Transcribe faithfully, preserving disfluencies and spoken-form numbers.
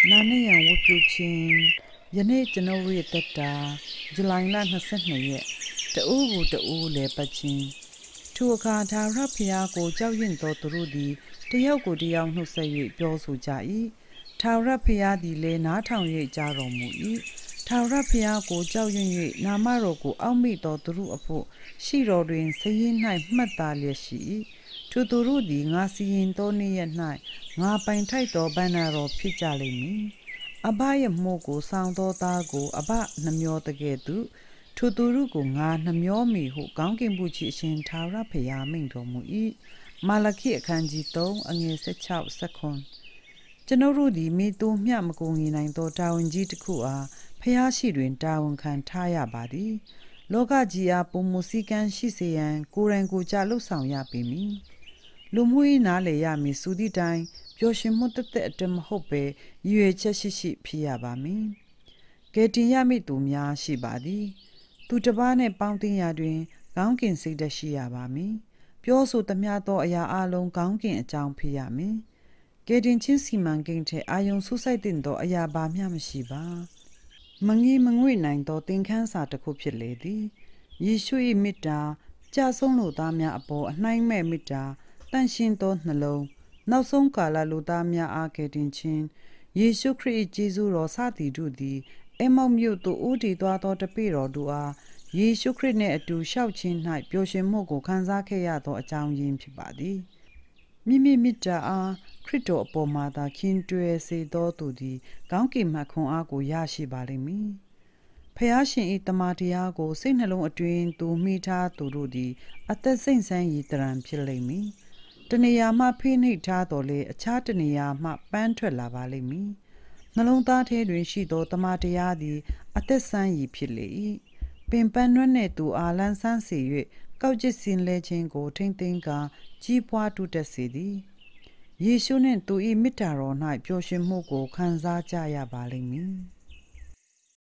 နာနေယံဝပုချင်းယနေ့ကျွန်တော်ရဲ့တက်တာဇူလိုင်လ၂၂ရက်တူကိုတူလေပတ်ချင်းထိုအခါဒါရဖျားကိုကြောက်ရင်တော်သူတို့သည်တယောက်ကိုတယောက်နှုတ်ဆက်၍ပြောဆိုကြ၏ထာဝရဖျားသည်လည်းနားထောင်၍ကြားတော်မူ၏ထာဝရဖျားကိုကြောက်ရွံ့၍နာမတော်ကိုအောက်မေ့တော်သူတို့အဖို့ရှိတော်တွင်စည်ရင်၌မှတ်သားလျက်ရှိ၏ထိုသူတို့သည်ငါစီရင်သောနေ့ရက်၌ငါပိုင်ထိုက်သောဗန္နာတော်ဖြစ်ကြလိမ့်မည်အဘရဲ့မှုကိုစောင်းသောသားကိုအဘနှမျောတကဲ့သို့ထိုသူတို့ကိုငါနှမျောမိဟုကောင်းကင်ဘုရားအရှင်ထာဝရဘုရားမိန့်တော်မူ၏မာလခိအခန်းကြီး၃အငယ်၁၆ ၁၇ကျွန်ုပ်တို့သည်မိသူမျှမကုန်ငီနိုင်သောတာဝန်ကြီးတစ်ခုအားဖျားရှိတွင်တာဝန်ခံထားရပါသည်လောကကြီးအားပုံမူစည်းကမ်းရှိစေရန်ကိုယ်တိုင်ကိုယ်ကြလှုပ်ဆောင်ရပေမည်လူမှုရေးနားလေရမည်ဆိုသည့်တိုင်ပျော်ရွှင်မှုတသက်အတွင်းမဟုတ်ပဲရည်ရွယ်ချက်ရှိရှိဖြစ်ရပါမည်ကဲတင်ရမည့်သူများရှိပါသည်သူတစ်ပါးနှင့်ပေါင်းသင်းရာတွင်ကောင်းကင်စိတ်ဓာတ်ရှိရပါမည်ပြောဆိုသမျှသောအရာအလုံးကောင်းကင်အကြောင်းဖြစ်ရမည်ကဲတင်ချင်းစီမံကိန်းထဲအာယုံဆုစိုက်တဲ့သောအရာဘာမျှမရှိပါမငီမငွေ့နိုင်သောသင်ခန်းစာတစ်ခုဖြစ်လေသည်ယေရှု၏မေတ္တာကြဆုံးလူသားများအပေါ်အနှိုင်းမဲ့မေတ္တာတန်ရှင်းသောနှလုံးနောက်ဆုံးကာလလူသားများအားကယ်တင်ခြင်းယေရှုခရစ်၏ကျေးဇူးတော်စသည်တို့သည်အမောက်မြို့သို့ဦးတည်သွားသောတပည့်တော်တို့အားယေရှုခရစ်နှင့်အတူရှောက်ခြင်း၌ပျော်ရွှင်မှုကိုခံစားခဲ့ရသောအကြောင်းရင်းဖြစ်ပါသည်မိမိမေတ္တာအားခရစ်တော်အပေါ်မှာသာခင်တွယ်စေသောသူသည်ကောင်းကင်မှခွန်အားကိုရရှိပါလိမ့်မည်ဖျားရှင်၏တမန်တရားကိုစိတ်နှလုံးအတွင်းသူမိထားသူတို့သည်အသက်စိမ့်ဆန်းရည်တရံဖြစ်လိမ့်မည်တနေရာမှဖိနှိပ်ထားတော်လေအခြားတနေရာမှပန်းထွက်လာပါလိမ့်မည်နှလုံးသားထဲတွင်ရှိသောတမန်တရားသည်အသက်ဆန်းရည်ဖြစ်လေ၏ပင်ပန်းနွမ်းနယ်သူအားလန်းဆန်းစေ၍ကောက်ကျစ်စင်လဲခြင်းကိုထိမ့်သိမ်းကာကြီးပွားတုတက်စေသည်ယေရှုနှင့်သူ၏မေတ္တာတော်၌ပျော်ရွှင်မှုကိုခံစားကြရပါလိမ့်မည်